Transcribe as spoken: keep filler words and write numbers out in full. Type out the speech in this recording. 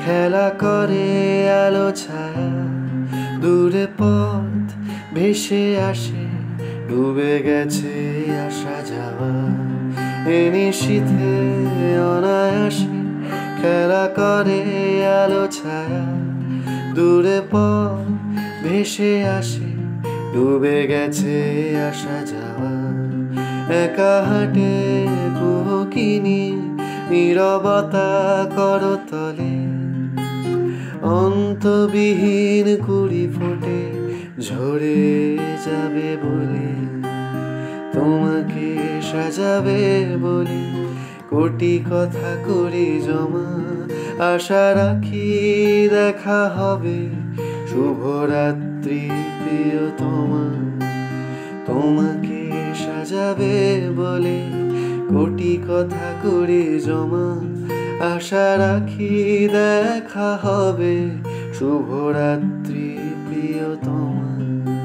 খেলা করে আলো ছায়া, দূরে পথ ভেসে আসে, ডুবে গেছে আসা যাওয়া। এ নিশীথে অনায়াসে খেলা করে আলো ছায়া, দূরে পথ ভেসে আসে, ডুবে গেছে আসা যাওয়া। একা হাঁটে কুহকিনী নীরবতা করতলে, অন্তবিহীন কুড়ি ফোটে ঝরে যাবে বলে, তোমাকে সাজাবে বলে কোটি কথা করি জমা। আশা রাখি দেখা হবে, শুভরাত্রি প্রিয়তমা। তোমাকে সাজাবে বলে কোটি কথা করি জমা। আশা রাখি দেখা হবে, শুভরাত্রি প্রিয়তমা।